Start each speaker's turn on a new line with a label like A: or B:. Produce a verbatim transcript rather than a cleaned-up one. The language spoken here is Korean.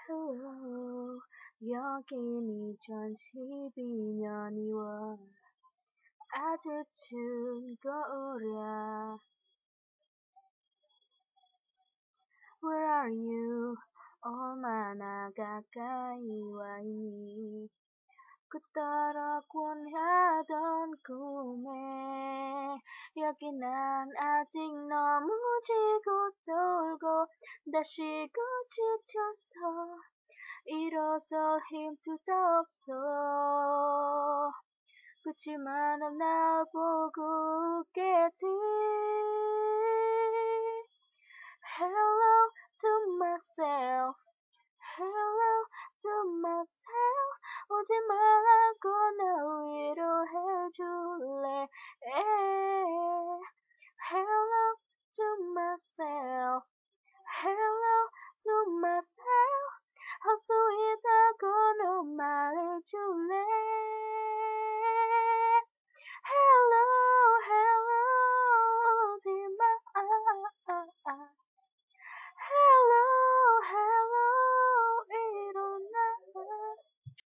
A: Hello, 여긴 이천십이 년 이월 아주 추운 겨울이야. Where are you? 얼마나 가까이 와 있니? 그토록 원하던 꿈에 여기 난 아직 너무 지고 돌고 다시고 지쳤어. 일어서 힘투자 없어. 그치만 넌 나보고 웃겠지. Hello to myself. Hello to myself. 오지 말라고 나 위로해줄래. Hello to myself. Hello to myself. 할 수 있다고